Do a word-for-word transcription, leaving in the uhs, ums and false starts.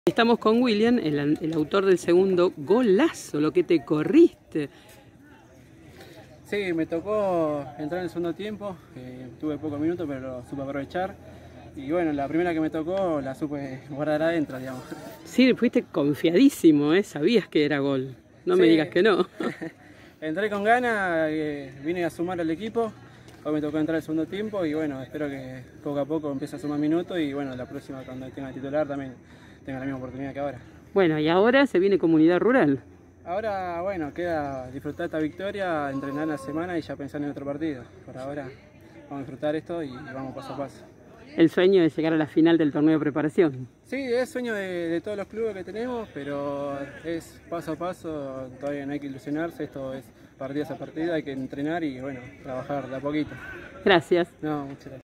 Estamos con William, el, el autor del segundo golazo, lo que te corriste. Sí, me tocó entrar en el segundo tiempo, eh, tuve pocos minutos pero lo supe aprovechar. Y bueno, la primera que me tocó la supe guardar adentro, digamos. Sí, fuiste confiadísimo, ¿eh? Sabías que era gol, no Sí. me digas que no. Entré con ganas, eh, vine a sumar al equipo, hoy me tocó entrar el segundo tiempo y bueno, espero que poco a poco empiece a sumar minutos y bueno, la próxima cuando tenga titular también tenga la misma oportunidad que ahora. Bueno, y ahora se viene Comunidad Rural. Ahora, bueno, queda disfrutar esta victoria, entrenar la semana y ya pensar en otro partido. Por ahora vamos a disfrutar esto y vamos paso a paso. El sueño de llegar a la final del torneo de preparación. Sí, es sueño de, de todos los clubes que tenemos, pero es paso a paso, todavía no hay que ilusionarse, esto es partido a partido, hay que entrenar y bueno, trabajar de a poquito. Gracias. No, muchas gracias.